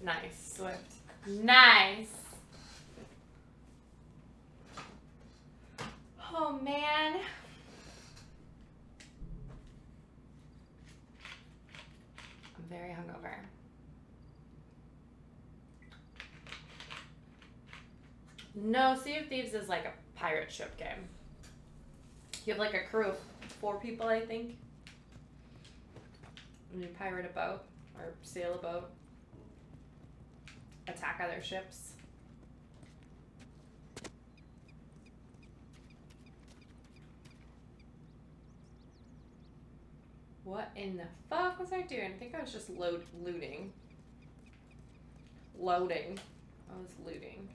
Nice, Swift. Nice. Oh, man. I'm very hungover. No, Sea of Thieves is like a pirate ship game. You have like a crew of 4 people, I think. And you pirate a boat or sail a boat, attack other ships. What in the fuck was I doing? I think I was just looting. Loading. I was looting.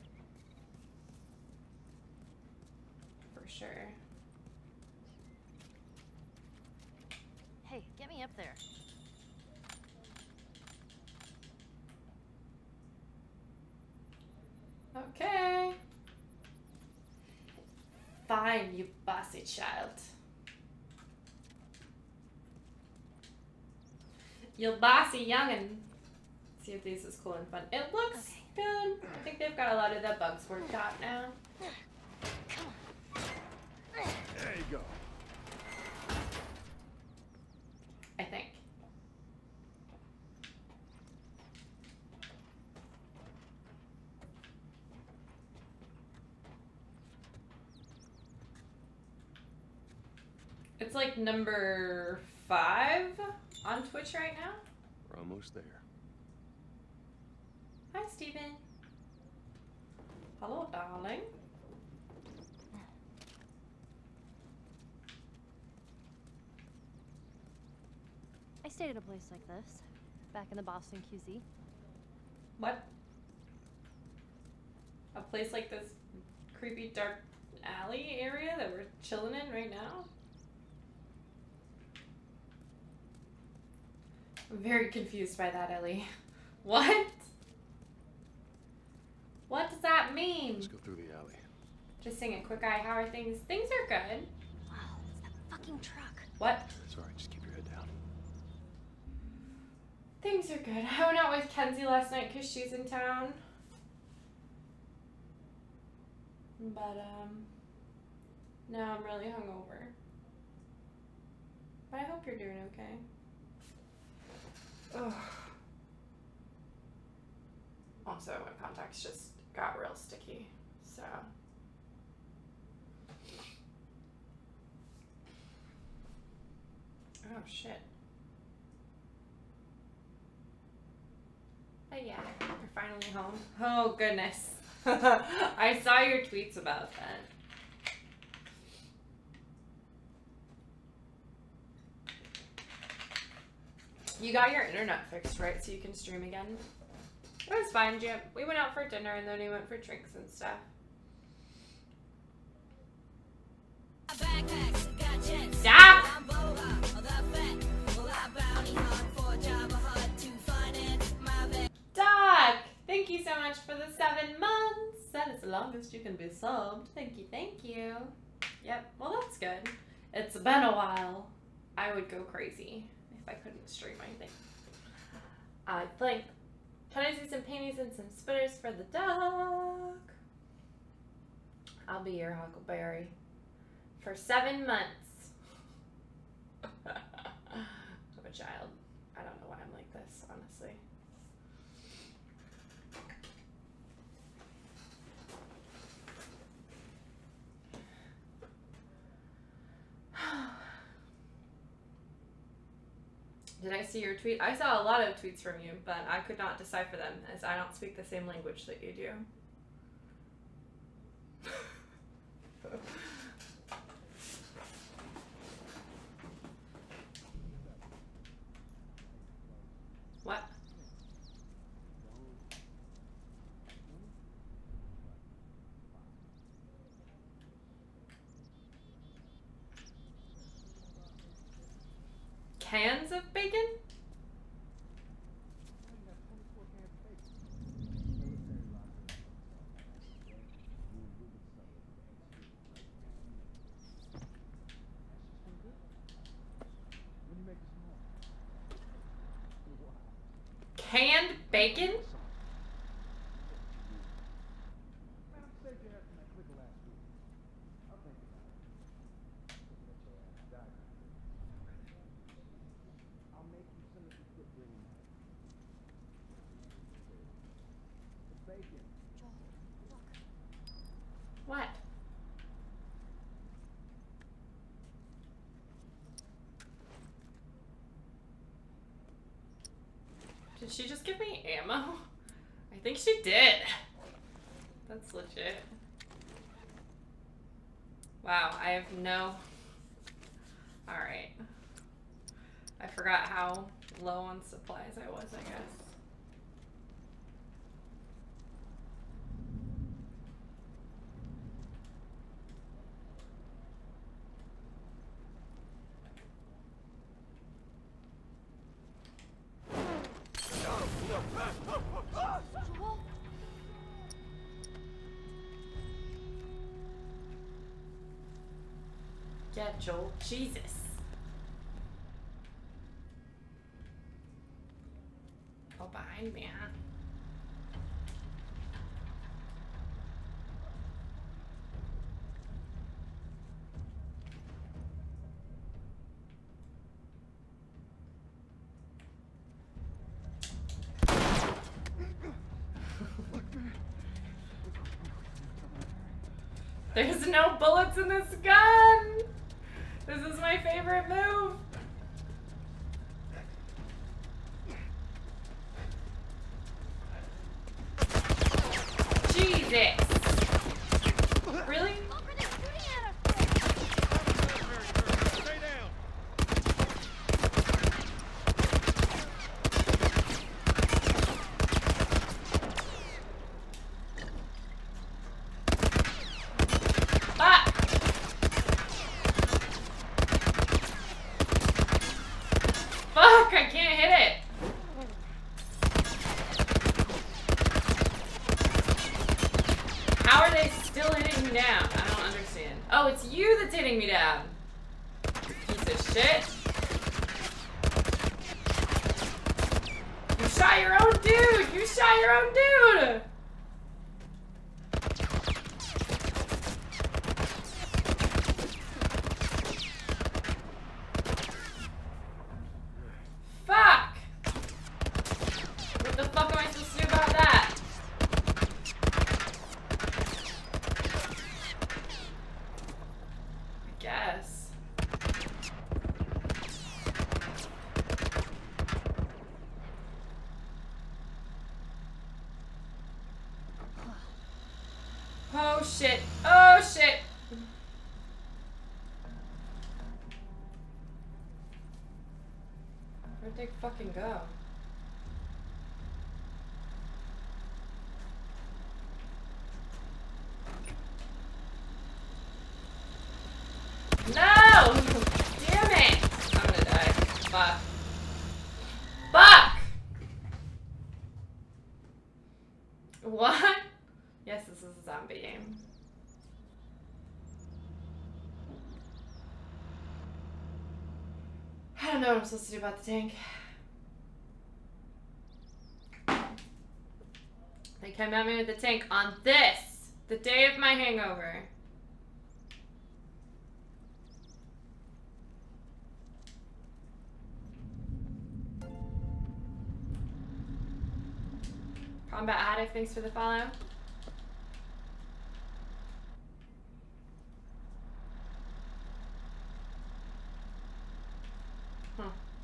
For sure. Hey, get me up there. Okay. Fine, you bossy child. You bossy youngin'. See if this is cool and fun. It looks good. I think they've got a lot of the bugs worked out now. Come on. There you go. I think. It's like number 5 on Twitch right now. We're almost there. Hi, Steven. Hello, darling. I stayed at a place like this, back in the Boston QZ. What? A place like this creepy dark alley area that we're chilling in right now? I'm very confused by that, Ellie. What? What does that mean? Let's go through the alley. Just sing a quick eye. How are things? Things are good. Wow, it's that fucking truck. What? It's alright, just keep your head down. Things are good. I went out with Kenzie last night because she's in town. But, no, I'm really hungover. But I hope you're doing okay. Ugh. Also, my contacts just got real sticky, so. Oh, shit. But yeah, we're finally home. Oh, goodness. I saw your tweets about that. You got your internet fixed, right? So you can stream again? It was fine, Jim. We went out for dinner and then we went for drinks and stuff. Stop! Doc! Thank you so much for the 7 months. That is the longest you can be subbed. Thank you, thank you. Yep, well that's good. It's been a while. I would go crazy if I couldn't stream, I think. I think. Can I see some panties and some spitters for the dog? I'll be your Huckleberry for 7 months. I'm a child. I don't know why I'm like this, honestly. Did I see your tweet? I saw a lot of tweets from you, but I could not decipher them as I don't speak the same language that you do. What? Cans of bacon? Canned bacon? What? Did she just give me ammo? I think she did. That's legit. Wow, I have no... Alright. I forgot how low on supplies I was, I guess. Yeah, Joel. Jesus. Oh, behind me, huh? There's no bullets in this gun! This is my favorite move! Jesus! Really? Stay down. Fuck! Fuck! I can't hit it! How are they still hitting me down? I don't understand. Oh, it's you that's hitting me down. Piece of shit. You shot your own dude! You shot your own dude! Fuck! What the fuck am I supposed to do about that? I guess. Oh shit. Oh shit. Where'd they fucking go? No! Damn it! I'm gonna die. Fuck. Fuck! What? Yes, this is a zombie game. I don't know what I'm supposed to do about the tank. They came at me with the tank on this, the day of my hangover. Combat Addict, thanks for the follow. Huh.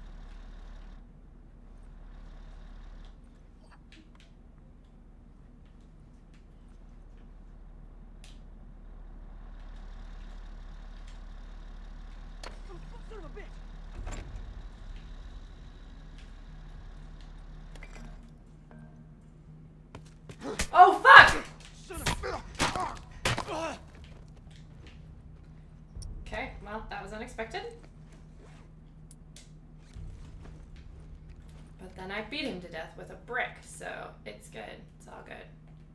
Son of a bitch! Oh, fuck! Okay, well, that was unexpected. But then I beat him to death with a brick, so it's good. It's all good.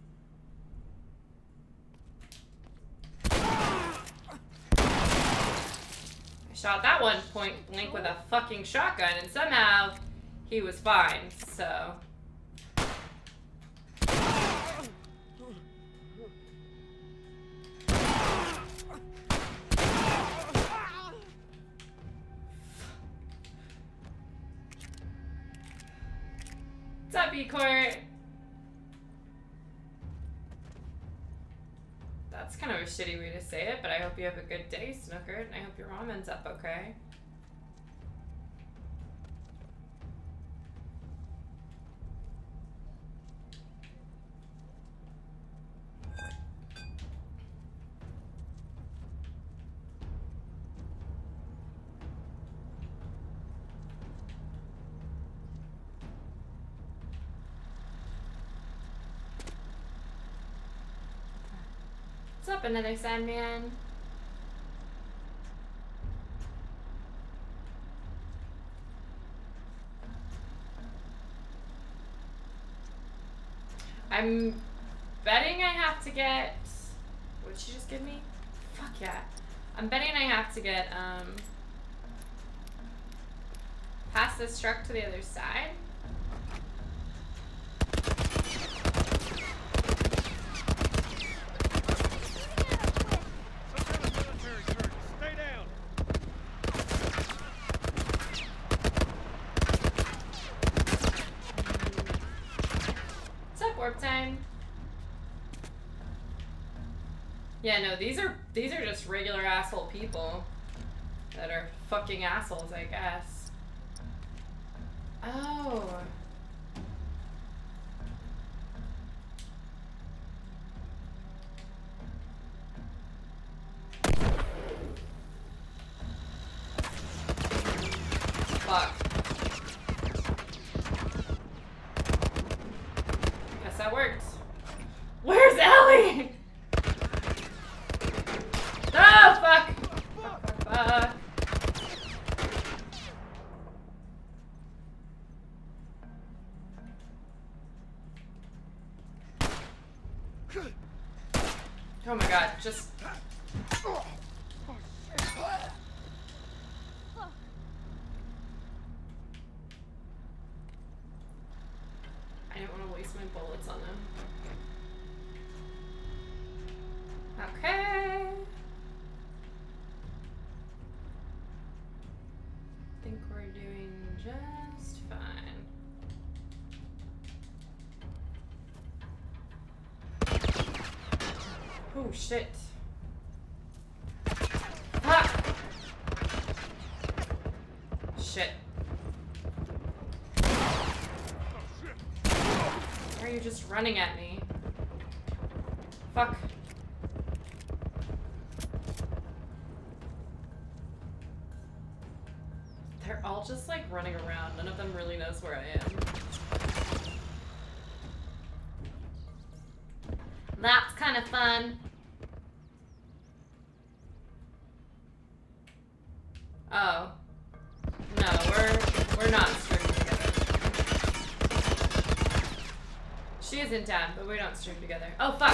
I shot that one point blank with a fucking shotgun, and somehow he was fine, so... What's up, E-Court? That's kind of a shitty way to say it, but I hope you have a good day, Snooker, and I hope your mom ends up okay. What's up, another Sandman? I'm betting I have to get... What did she just give me? Fuck yeah. I'm betting I have to get, past this truck to the other side. Stay down. What's up, Warp Time? Yeah, no, these are just regular asshole people that are fucking assholes, I guess. Oh. Fuck. Guess that worked. Where's Ellie? Oh, fuck! Fuck. Oh my god, just... I didn't want to waste my bullets on them. Okay. I think we're doing just fine. Oh shit. Fuck! Shit. Why are you just running at me? Fuck. They're all just like running around. None of them really knows where I am. That's kind of fun. Oh. No, we're not streaming together. She is in town, but we don't stream together. Oh fuck.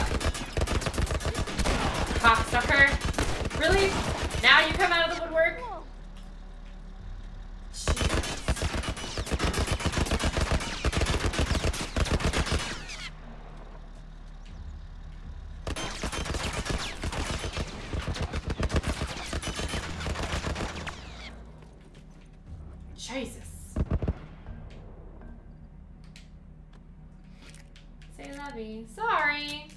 Cocksucker. Really? Now you come out of the woodwork? Jesus. Say lovey. Sorry.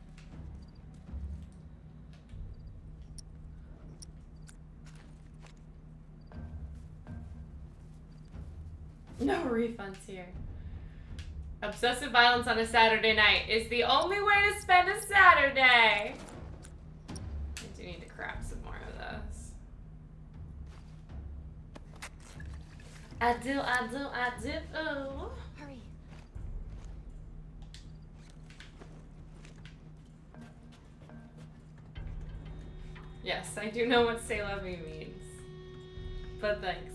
No refunds here. Obsessive violence on a Saturday night is the only way to spend a Saturday. I do need to craft some more of those. I do. Oh. Hurry. Yes, I do know what say love me means. But thanks.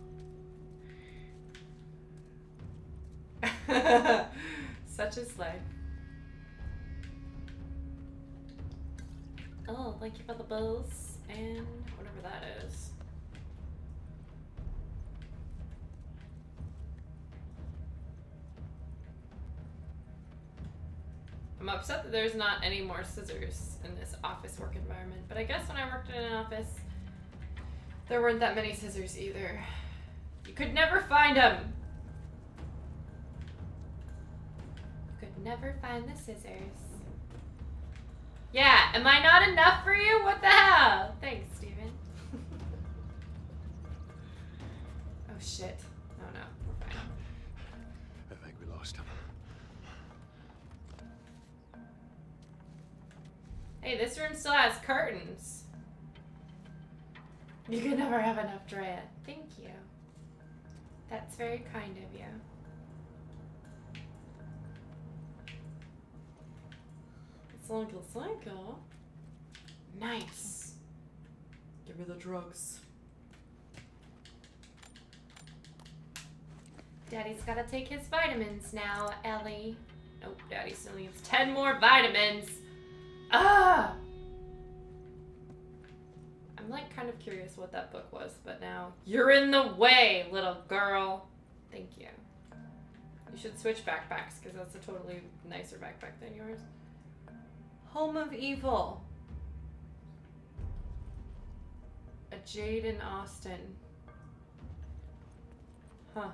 Such is life. Oh, thank you for the bows and whatever that is. I'm upset that there's not any more scissors in this office work environment, but I guess when I worked in an office, there weren't that many scissors either. You could never find them. You could never find the scissors. Yeah, am I not enough for you? What the hell? Thanks, Steven. Oh shit. Oh no, we're fine. I think we lost him. Hey, this room still has curtains. You can never have enough, Drea. Thank you. That's very kind of you. Slinko. Nice. Give me the drugs. Daddy's gotta take his vitamins now, Ellie. Nope, Daddy still needs 10 more vitamins. Ah! I'm like kind of curious what that book was, but now you're in the way, little girl. Thank you. You should switch backpacks because that's a totally nicer backpack than yours. Home of Evil. A Jade in Austin. Huh.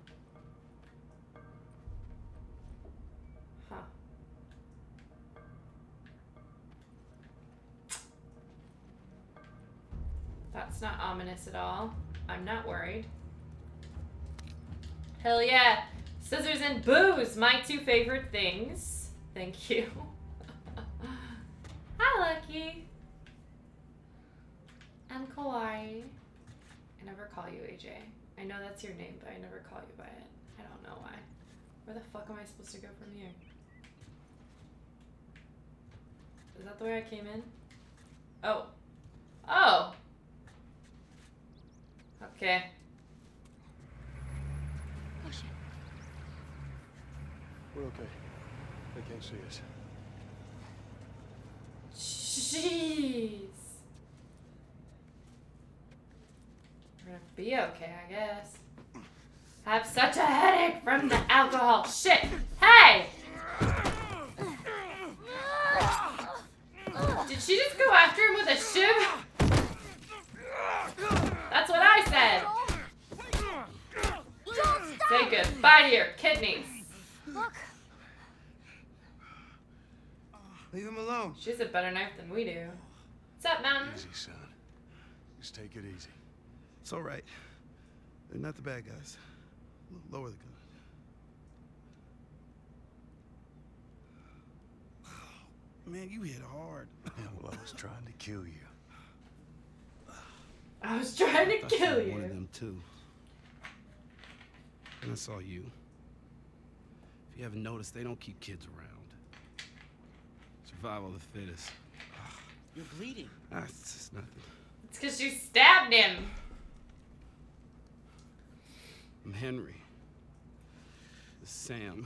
Huh. That's not ominous at all. I'm not worried. Hell yeah. Scissors and booze, my two favorite things. Thank you. Hi, Lucky. I'm Kawaii. I never call you AJ. I know that's your name, but I never call you by it. I don't know why. Where the fuck am I supposed to go from here? Is that the way I came in? Oh. Oh! Okay. Oh shit. We're okay. They can't see us. Jeez. We're gonna be okay, I guess. I have such a headache from the alcohol. Shit! Hey! Did she just go after him with a shiv? That's what I said. Say goodbye to your kidneys. Look. Leave him alone. She has a better knife than we do. What's up, Mountain? Easy, son. Just take it easy. It's all right. They're not the bad guys. Lower the gun. Man, you hit hard. Yeah, well, I was trying to kill you. I was trying to kill One of you. them too. And I saw you. If you haven't noticed, they don't keep kids around. Survival of the fittest. You're bleeding. Ah, it's just nothing. It's because you stabbed him. I'm Henry. This is Sam.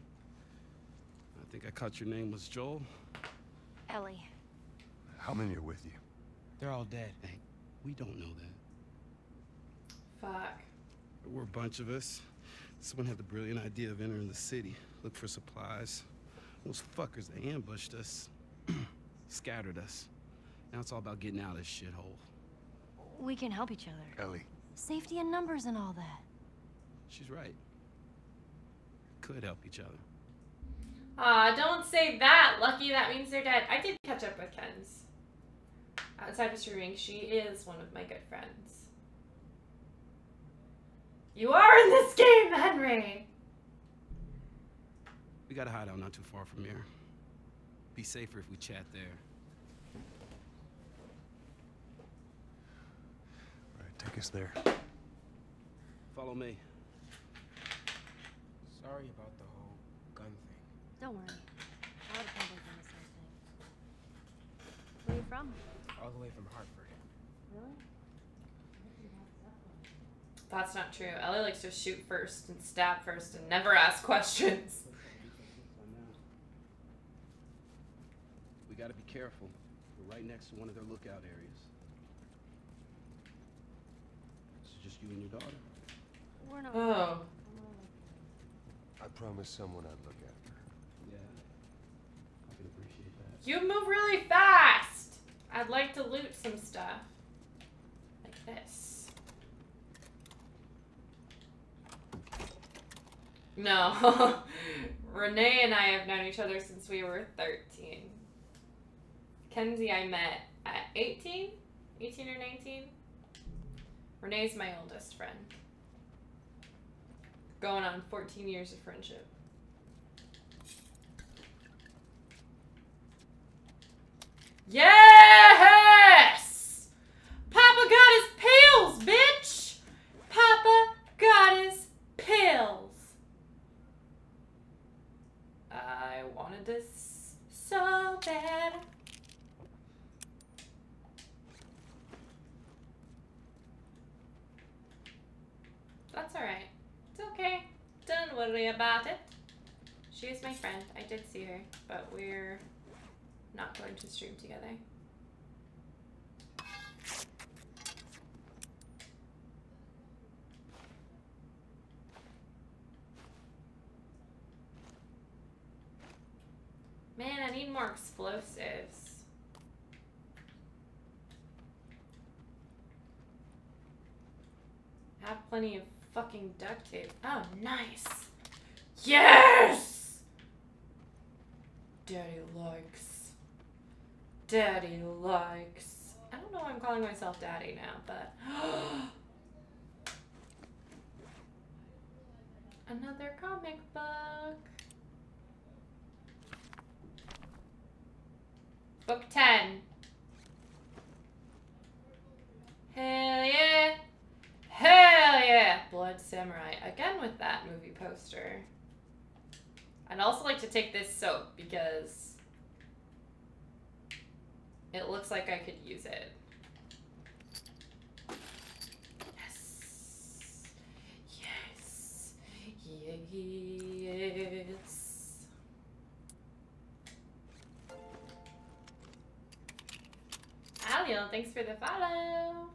I think I caught your name was Joel. Ellie. How many are with you? They're all dead. Hey, we don't know that. Fuck. There were a bunch of us. Someone had the brilliant idea of entering the city, look for supplies. Those fuckers, they ambushed us, scattered us. Now it's all about getting out of this shithole. We can help each other. Ellie. Safety in numbers and all that. She's right. Could help each other. Aw, don't say that, Lucky. That means they're dead. I did catch up with Ken's. Outside of streaming, she is one of my good friends. You are in this game, Henry! We got a hideout not too far from here. Be safer if we chat there. All right, take us there. Follow me. Sorry about the whole gun thing. Don't worry. I would have probably done the same thing. Where are you from? All the way from Hartford. Really? That's not true. Ellie likes to shoot first and stab first and never ask questions. We gotta be careful. We're right next to one of their lookout areas. This is just you and your daughter. We're not. Oh. I promised someone I'd look after her. Yeah. I can appreciate that. You move really fast! I'd like to loot some stuff. Like this. No. Renee and I have known each other since we were 13. Kenzie I met at 18 or 19. Renee's my oldest friend. Going on 14 years of friendship. Yes! Papa got his pills, bitch! Papa got his pills. I wanted this so bad. That's alright. It's okay. Don't worry about it. She is my friend. I did see her, but we're not going to stream together. Man, I need more explosives. I have plenty of fucking duct tape. Oh, nice. Yes! Daddy likes. Daddy likes. I don't know why I'm calling myself daddy now, but... Another comic book. Book 10. Hell yeah. Hell yeah. Blood Samurai. Again with that movie poster. I'd also like to take this soap because it looks like I could use it. Yes. Yes. Yes. Alio, thanks for the follow.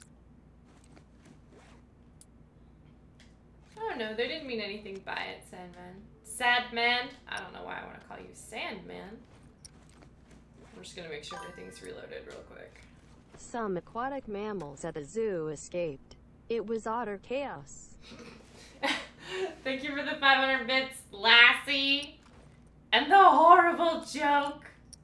Oh no, they didn't mean anything by it, Sandman. Sadman? I don't know why I want to call you Sandman. I'm just gonna make sure everything's reloaded real quick. Some aquatic mammals at the zoo escaped. It was utter chaos. Thank you for the 500 bits, Lassie. And the horrible joke.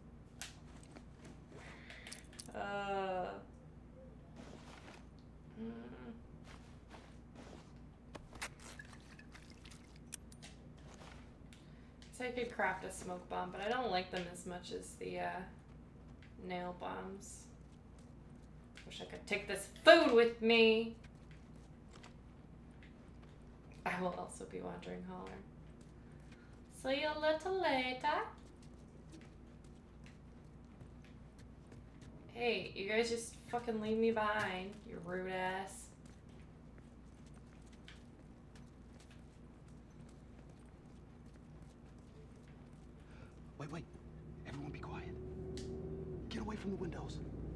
So I could craft a smoke bomb, but I don't like them as much as the nail bombs. Wish I could take this food with me. I will also be wandering holler. See you a little later. Hey, you guys just fucking leave me behind, you rude ass. Wait. Everyone be quiet. Get away from the windows.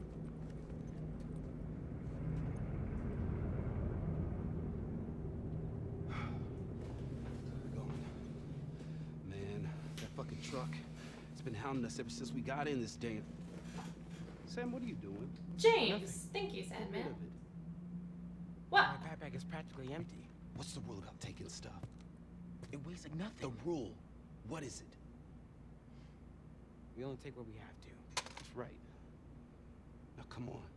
Going. Man, that fucking truck. It's been hounding us ever since we got in this damn... Sam, what are you doing? James, Nothing. thank you, Get rid Sandman. of it. What? My backpack is practically empty. What's the rule about taking stuff? It weighs like nothing. The rule. What is it? We only take what we have to. That's right. Now come on.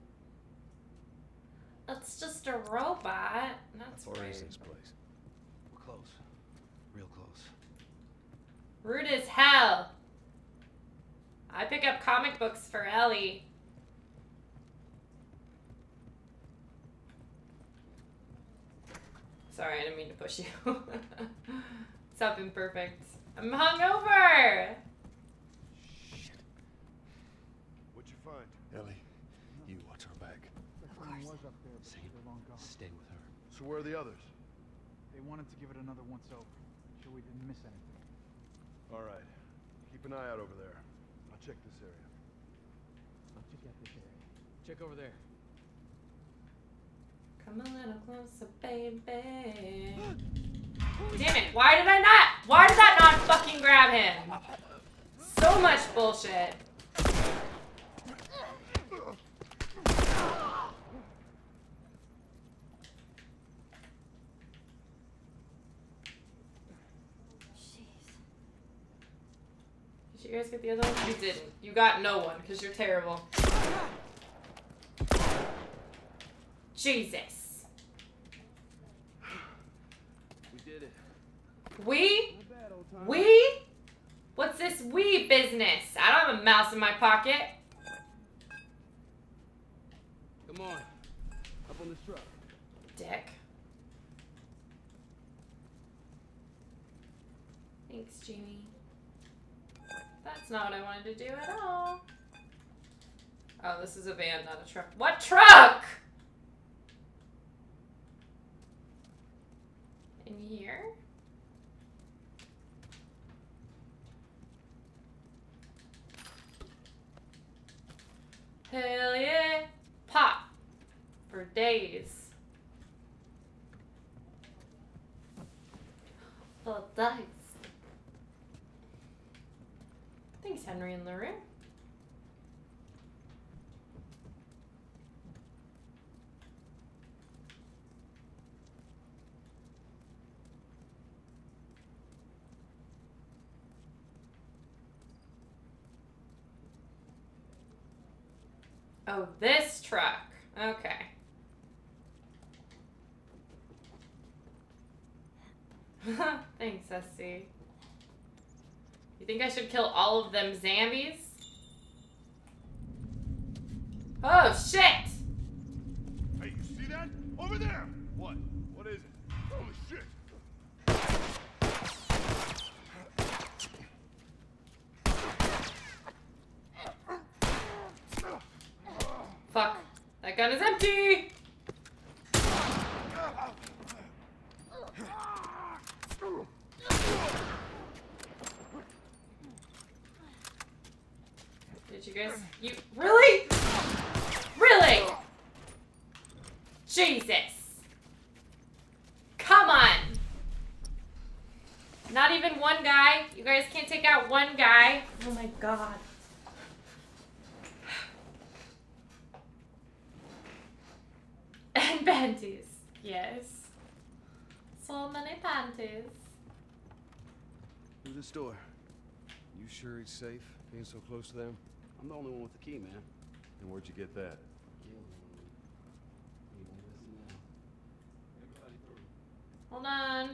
It's just a robot. That's How far is rude. this place? We're close. Real close. Rude as hell. I pick up comic books for Ellie. Sorry, I didn't mean to push you. What's up, Imperfect? I'm hungover! What'd you find? Ellie, you watch our back. Of course. was up there, but Sam, they're long gone. stay with her. So where are the others? They wanted to give it another once over. Sure we didn't miss anything. All right. Keep an eye out over there. I'll check this area. I'll check out this area. Check over there. Come a little closer, baby. Damn it, why did that not fucking grab him? So much bullshit. Did you guys get the other one? You didn't. You got no one because you're terrible. Jesus. We did it. We? Not bad, old time. We? What's this we business? I don't have a mouse in my pocket. Come on. Up on this truck. Dick. Thanks, Jamie. That's not what I wanted to do at all. Oh, this is a van, not a truck. What truck? In here? Hell yeah. Pop. For days. For days. Thanks, Henry and LaRue. Oh, this truck. Okay. Thanks, SC. You think I should kill all of them zombies? Oh, shit! Hey, you see that? Over there! What? What is it? Holy shit! Fuck. That gun is empty! Did you guys... You... Really? Really? Jesus. Come on. Not even one guy? You guys can't take out one guy? Oh my god. And panties. Yes. So many panties. Through this door. You sure it's safe being so close to them? I'm the only one with the key, man. And where'd you get that? Hold on.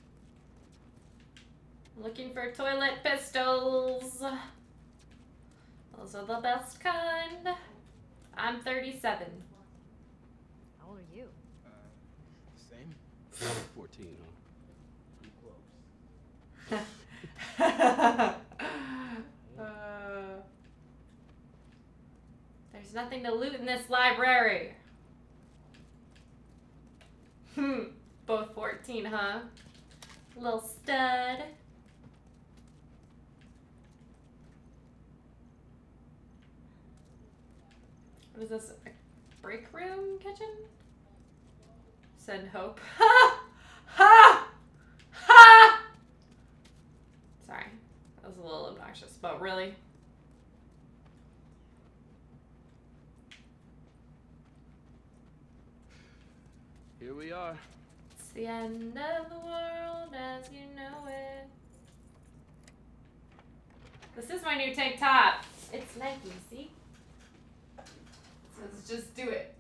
I'm looking for toilet pistols. Those are the best kind. I'm 37. How old are you? Same. 14, Close. There's nothing to loot in this library. Both 14, huh? Little stud. What is this? A break room kitchen? Send hope. Ha! Ha! Ha! Sorry. That was a little obnoxious, but really. Here we are. It's the end of the world as you know it. This is my new tank top. It's Nike, see? It says just do it.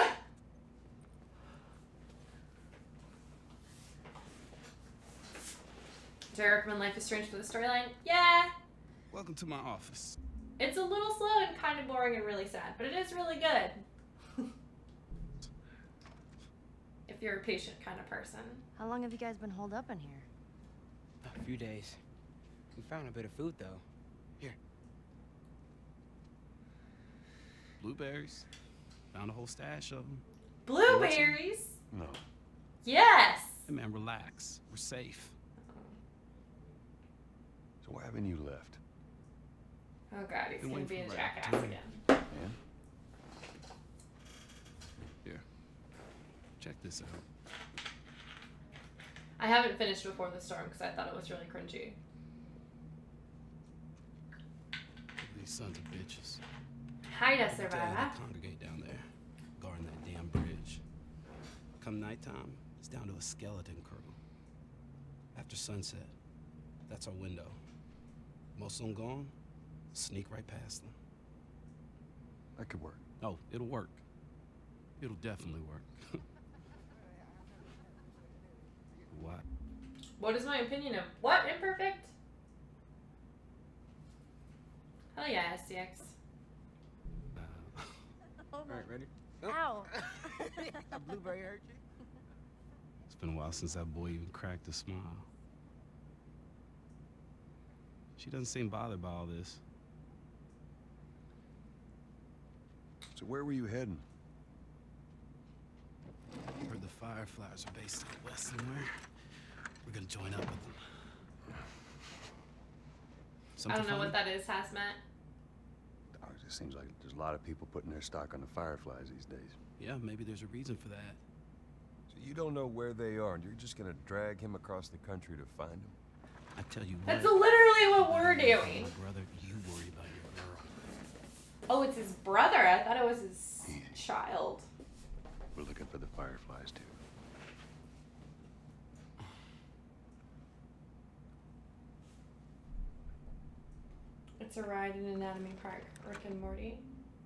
Do I recommend Life is Strange for the storyline? Yeah. Welcome to my office. It's a little slow and kind of boring and really sad, but it is really good. If you're a patient kind of person. How long have you guys been holed up in here? A few days. We found a bit of food, though. Here. Blueberries. Found a whole stash of them. Blueberries? No. Yes! Hey man, relax. We're safe. So why haven't you left? Oh god, he's Been gonna waiting be a for the right jackass opportunity. again. Man? Here. Check this out. I haven't finished Before the Storm because I thought it was really cringy. These sons of bitches. Hi, Every day Survivor. they congregate down there, guarding that damn bridge. Come nighttime, it's down to a skeleton crew. After sunset, that's our window. Most of them gone, Sneak right past them. That could work. Oh, it'll work. It'll definitely work. What? What is my opinion of what imperfect? Hell yeah, STX. Oh All right, ready? Ow. A blueberry hurt you? It's been a while since that boy even cracked a smile. She doesn't seem bothered by all this. So where were you heading? Heard the Fireflies are based out west somewhere. We're gonna join up with them. I don't know what funny? that is, Hazmat. Oh, it just seems like there's a lot of people putting their stock on the Fireflies these days. Yeah, maybe there's a reason for that. So you don't know where they are, and you're just gonna drag him across the country to find them? I tell you what. That's literally what we're you worry about doing. your brother, you worry about your girl. Oh, it's his brother. I thought it was his child. We're looking for the Fireflies, too. It's a ride in Anatomy Park, Rick and Morty.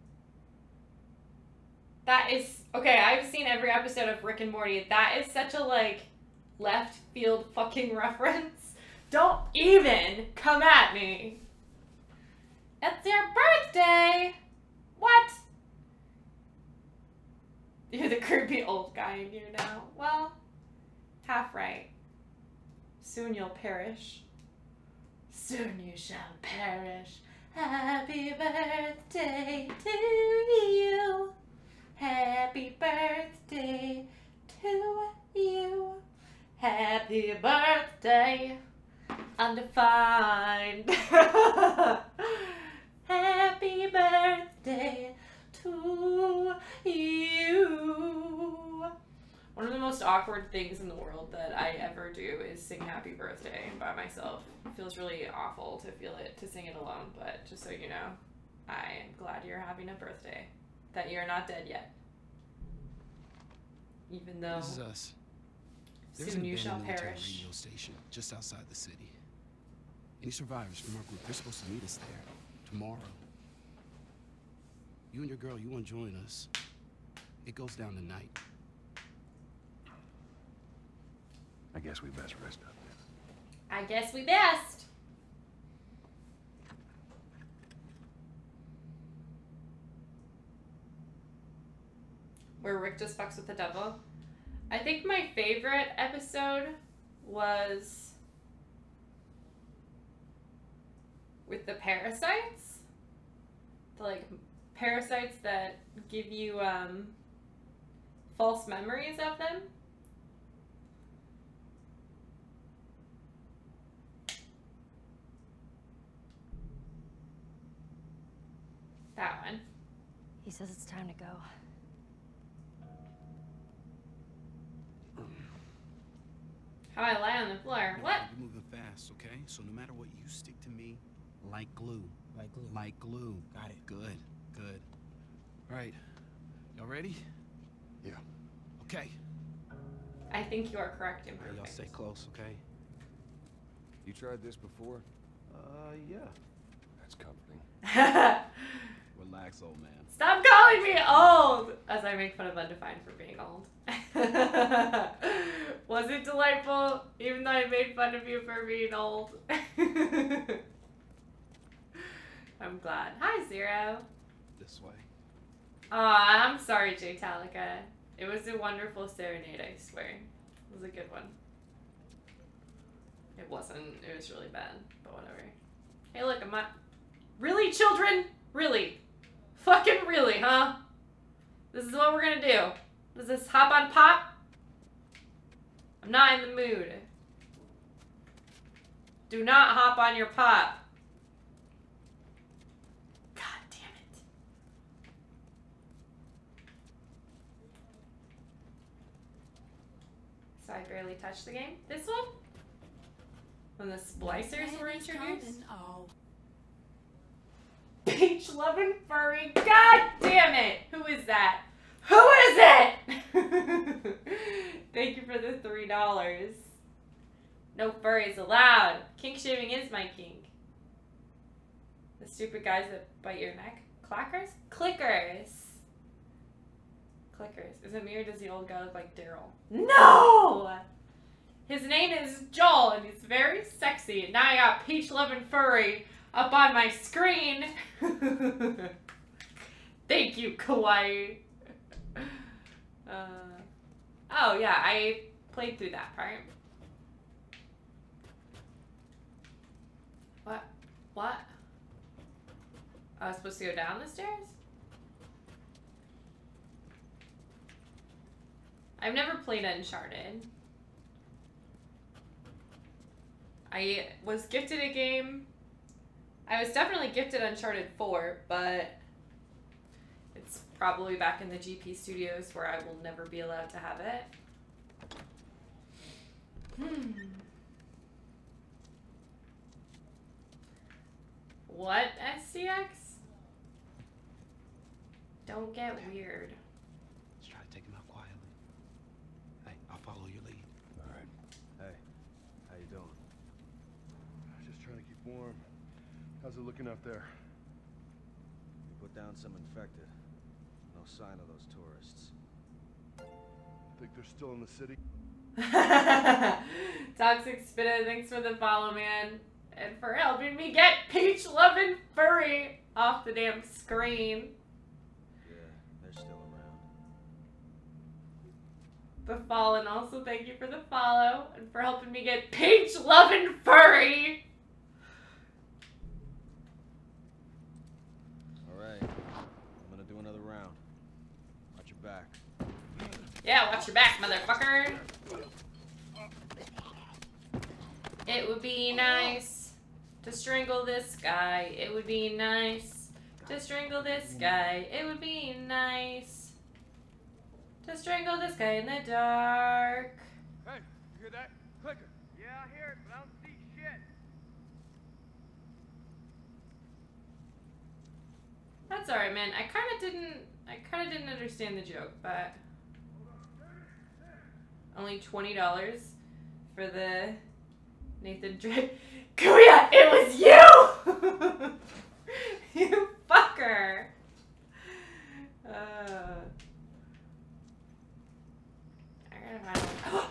That is okay. I've seen every episode of Rick and Morty. That is such a like left field fucking reference. Don't even come at me. It's your birthday. What? You're the creepy old guy in here now. Well, half right. Soon you'll perish. Soon you shall perish. Happy birthday to you. Happy birthday to you. Happy birthday, undefined. Happy birthday to you. One of the most awkward things in the world that I ever do is sing happy birthday by myself. It feels really awful to sing it alone, but just so you know, I am glad you're having a birthday. That you're not dead yet. Even though This is us. There's soon an you shall abandoned military perish. radio station just outside the city. Any survivors from our group, they're supposed to meet us there tomorrow. You and your girl, you want to join us? It goes down tonight. I guess we best rest up then. I guess we best. Where Rick just fucks with the devil. I think my favorite episode was with the parasites. The like parasites that give you false memories of them. That one. He says it's time to go. How I lie on the floor. What? You're moving fast, okay? So no matter what, you stick to me like glue. Like glue. Like glue. Got it. Good, good. All right. Y'all ready? Yeah. Okay. I think you are correct, All right, y'all Imperfect. stay close, okay? You tried this before? Yeah. That's comforting. Relax, old man. Stop calling me old! As I make fun of Undefined for being old. Was it delightful? Even though I made fun of you for being old. I'm glad. Hi, Zero. This way. Aw, I'm sorry, Jay Talica. It was a wonderful serenade, I swear. It was a good one. It wasn't. It was really bad, but whatever. Hey, look, I'm not... Really, children? Really? Fucking really, huh? This is what we're gonna do. Does this hop on pop? I'm not in the mood. Do not hop on your pop. God damn it. So I barely touched the game. This one? When the splicers were introduced? Oh. Peach loving furry. God damn it! Who is that? Who is it? Thank you for the $3. No furries allowed. Kink shaming is my kink. This Stupid guys that bite your neck. Clackers? Clickers. Clickers. Is it me or does the old guy look like Daryl? No! His name is Joel and he's very sexy. And now I got Peach Lovin' Furry up on my screen. Thank you, Kawaii. Oh yeah, I played through that part. What? What? I was supposed to go down the stairs? I've never played Uncharted. I was gifted a game. I was definitely gifted Uncharted 4, but it's probably back in the GP Studios where I will never be allowed to have it. What, SCX? Don't get weird. Let's try to take him out quietly. Hey, I'll follow your lead. All right. Hey, how you doing? Just trying to keep warm. How's it looking out there? We put down some infected. No sign of those tourists. Think they're still in the city? Toxic Spitter, thanks for the follow, man. And for helping me get Peach Lovin' Furry off the damn screen. Yeah, they're still around. The Fallen also, thank you for the follow and for helping me get Peach Lovin' Furry. Alright, I'm gonna do another round. Watch your back. Yeah, watch your back, motherfucker. It would be nice to strangle this guy. It would be nice to strangle this guy. It would be nice to strangle this guy in the dark. Hey, you hear that? Clicker. Yeah, I hear it, but I don't see shit. That's alright, man. I kind of didn't understand the joke, but only $20 for the Nathan Drake. Kuya, it was you! You fucker! I gotta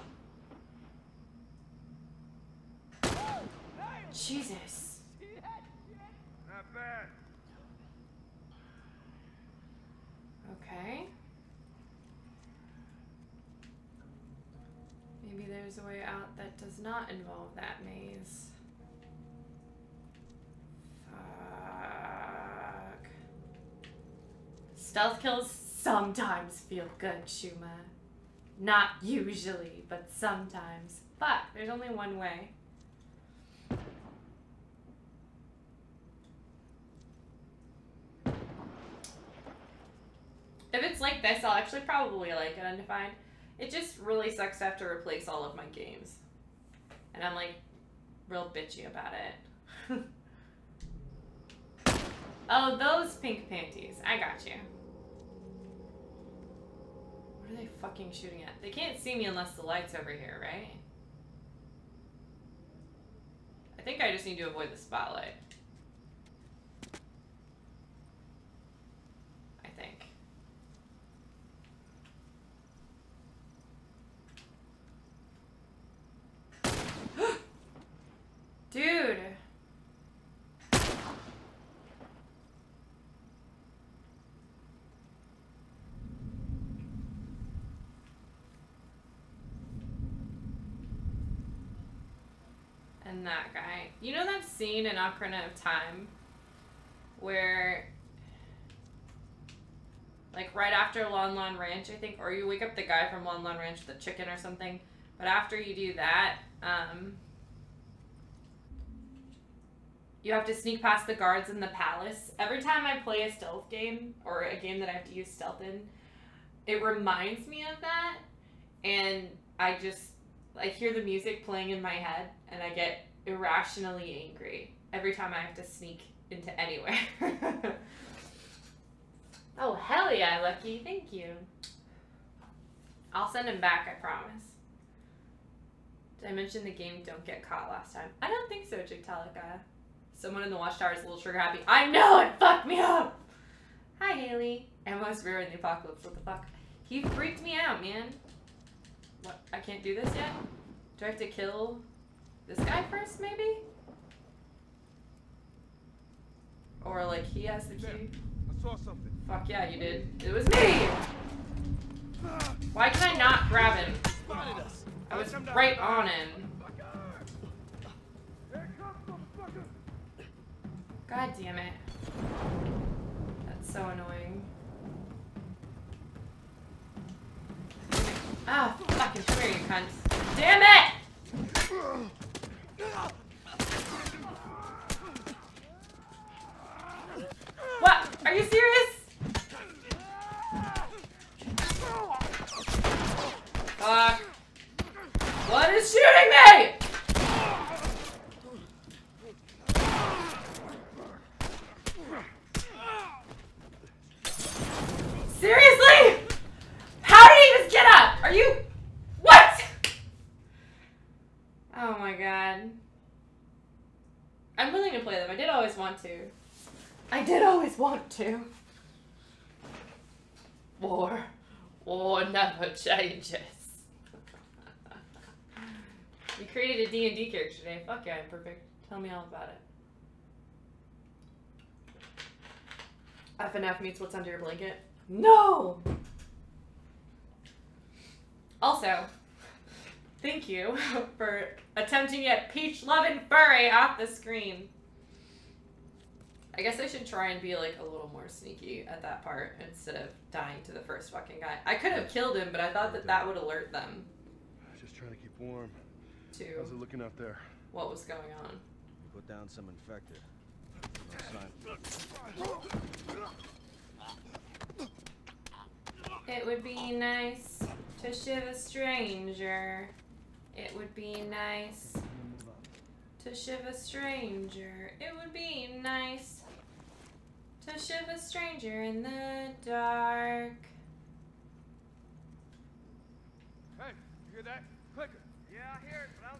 find Jesus. Not bad. Okay. Maybe there's a way out that does not involve that maze. Fuck. Stealth kills sometimes feel good, Shuma. Not usually, but sometimes. Fuck, there's only one way. If it's like this, I'll actually probably like it Undefined. It just really sucks to have to replace all of my games. And I'm like, real bitchy about it. Oh, those pink panties. I got you. What are they fucking shooting at? They can't see me unless the light's over here, right? I think I just need to avoid the spotlight. I think. Dude. And that guy. You know that scene in Ocarina of Time where, like, right after Lon Lon Ranch, I think, or you wake up the guy from Lon Lon Ranch with the chicken or something, but after you do that, you have to sneak past the guards in the palace. Every time I play a stealth game, or a game that I have to use stealth in, it reminds me of that, and I hear the music playing in my head, and I get irrationally angry every time I have to sneak into anywhere. Oh, hell yeah, Lucky. Thank you. I'll send him back, I promise. Did I mention the game Don't Get Caught last time? I don't think so, Jigtalica. Someone in the watchtower is a little trigger happy. I know it fucked me up! Hi, Haley. Ammo's rare in the apocalypse. What the fuck? He freaked me out, man. What? I can't do this yet? Do I have to kill this guy first, maybe? Or, like, he has the key? I saw something. Fuck yeah, you did. It was me! Why can I not grab him? I was right on him. God damn it. That's so annoying. Ah, fucking come here, you cunts. Damn it! What? Are you serious? Fuck. What is shooting me? Seriously? How did he just get up? Are you... What? Oh my god. I'm willing to play them. I did always want to. I did always want to. War never changes. You created a D&D character today. Fuck yeah, I'm perfect. Tell me all about it. FNF meets what's under your blanket. No! Also, thank you for attempting to get Peach Lovin' Furry off the screen. I guess I should try and be like a little more sneaky at that part instead of dying to the first fucking guy. I could have killed him, but I thought that that would alert them. Just trying to keep warm. To How's it looking out there? what was going on. You put down some infected. It would be nice to shiv a stranger. It would be nice to shiv a stranger. It would be nice to shiv a stranger in the dark. Hey, you hear that? Clicker. Yeah, I hear it, but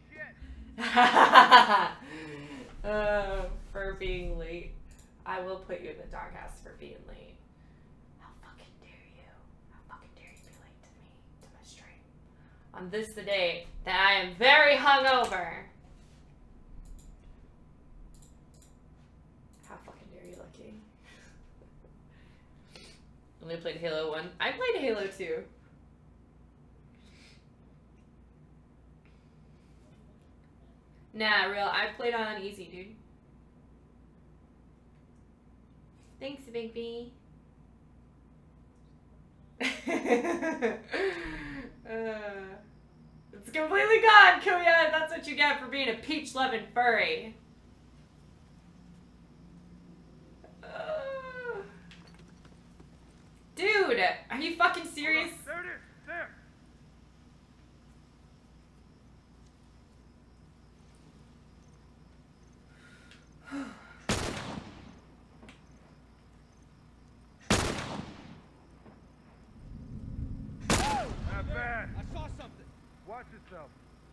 I don't see shit. For being late. I will put you in the doghouse for being late. How fucking dare you? How fucking dare you be late to me, to my stream? On this the day that I am very hungover. How fucking dare you, Lucky? Only played Halo 1. I played Halo 2. Nah, real. I played on easy, dude. Thanks, Big B. It's completely gone, Kuya. That's what you get for being a peach loving furry. Dude, are you fucking serious? There it is. There. Not bad. I saw something. Watch yourself.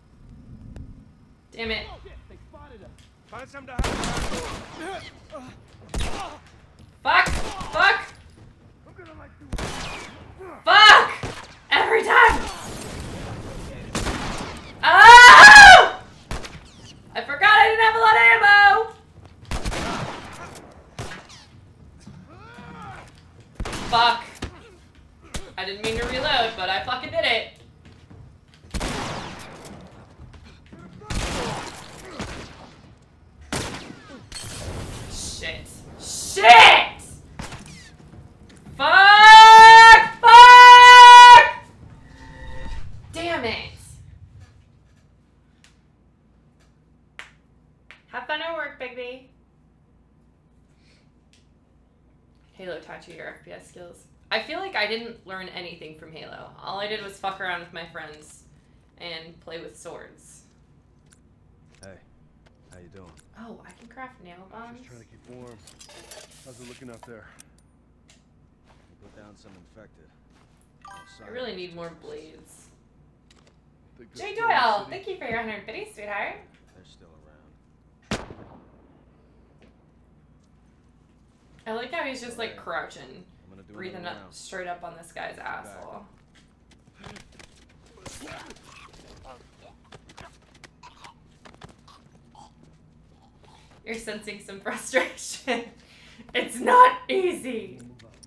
Damn it. They spotted us. Find something to hide. Fuck! Fuck! I'm gonna like you. Fuck! Every time! Oh! I forgot I didn't have a lot of ammo! Fuck. I didn't mean to reload, but I fucking did it. Shit. Shit! Fuck! Fuck! Damn it. Have fun at work, Bigby. Halo taught you your FPS skills. I feel like I didn't learn anything from Halo. All I did was fuck around with my friends and play with swords. Hey, how you doing? Oh, I can craft nail bombs. Just trying to keep warm. How's it looking out there? You put down some infected. No I sign really of need those more tourists. blades. Think Jay they're still in the Doyle, city? thank you for your 100 biddies, sweetheart. They're still around. I like how he's just like Alright. crouching, I'm gonna do breathing another up round. straight up on this guy's asshole. You're sensing some frustration. It's not easy.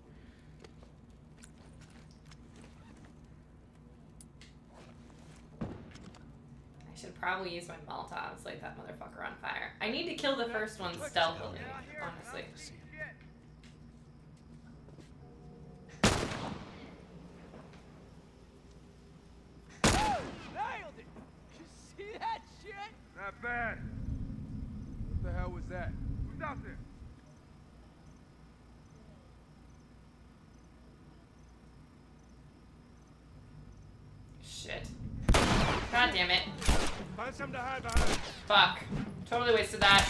I should probably use my Molotovs, light that motherfucker on fire. I need to kill the first one stealthily, honestly. Nailed it! You see that shit? Not bad. What the hell was that? Who's out there? Shit. God damn it. Find something to hide behind. Fuck. Totally wasted that.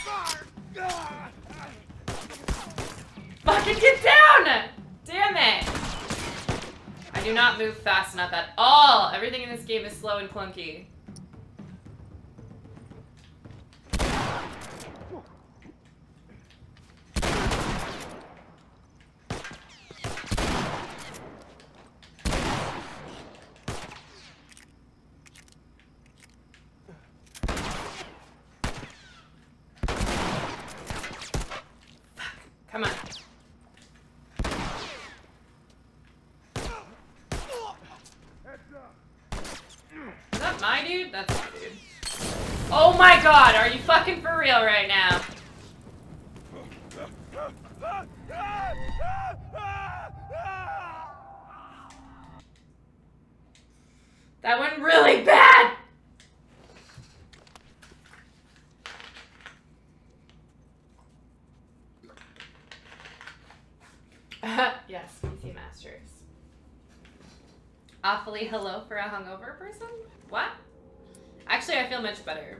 Fucking get down! Damn it! I do not move fast enough at all. Everything in this game is slow and clunky. Come on. Is that my dude? That's my dude. Oh my god, are you fucking for real right now? That went really bad! Yes, PC Masters. Awfully hello for a hungover person? What? Actually, I feel much better.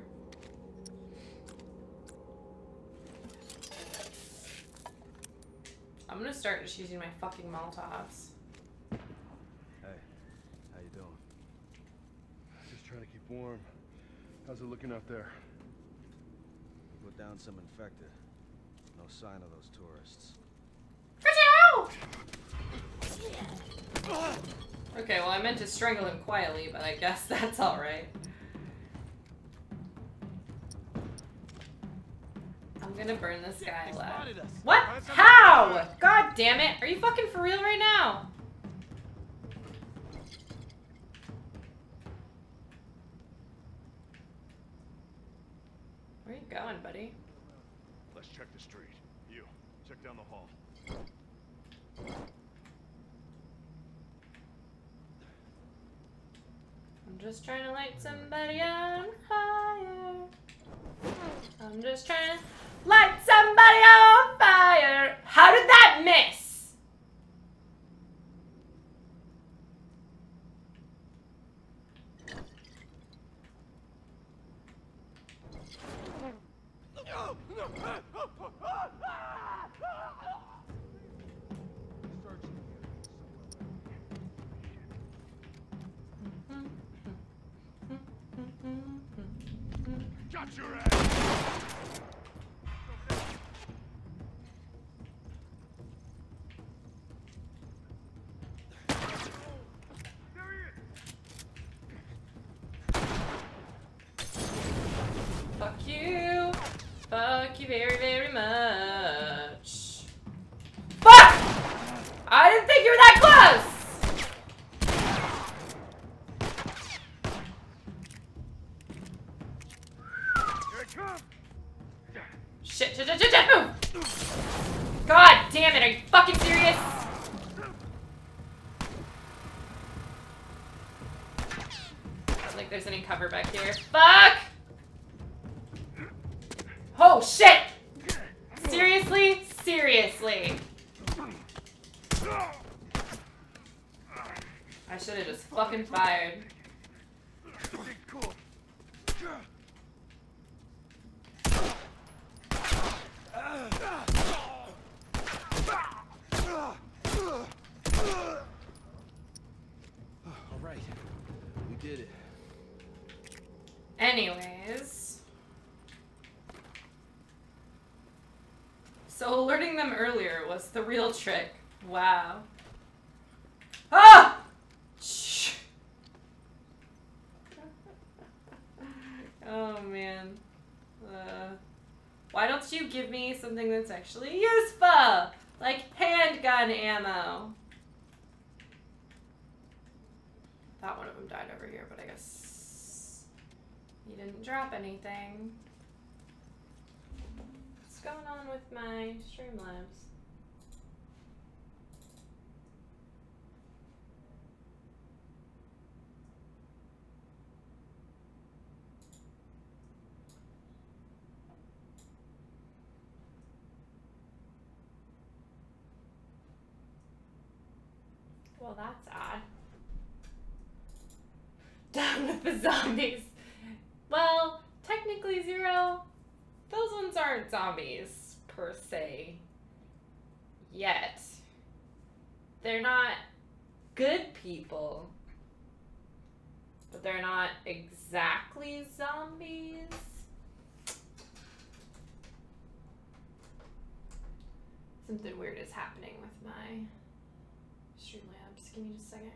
I'm gonna start just using my fucking Molotovs. Hey, how you doing? Just trying to keep warm. How's it looking out there? Put down some infected. No sign of those tourists. Okay, well I meant to strangle him quietly, but I guess that's alright. I'm gonna burn this guy alive. What? How? God damn it! Are you fucking for real right now? Where are you going, buddy? Let's check the street. You, check down the hall. I'm just trying to light somebody on fire. I'm just trying to light somebody on fire. How did that miss? Got your ass! There he is! Fuck you. Fuck you very, very much. Fuck! I didn't think you were that close! Here it comes! Shit, shit, shit, shit, shit, move! God damn it, are you fucking serious? I don't think there's any cover back here. Fuck! Oh shit! Seriously? Seriously. I should have just fucking fired. Okay, cool. All right, we did it. Anyways. So alerting them earlier was the real trick. Wow. Ah! Shh. Oh man. Why don't you give me something that's actually useful? Like handgun ammo. Thought one of them died over here, but I guess he didn't drop anything. What's going on with my Streamlabs? Well, that's odd. Down with the zombies. Well, technically Zero, those ones aren't zombies per se. Yet. They're not good people. But they're not exactly zombies. Something weird is happening with my Streamlabs. Give me just a second.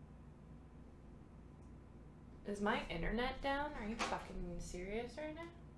Is my internet down? Are you fucking serious right now?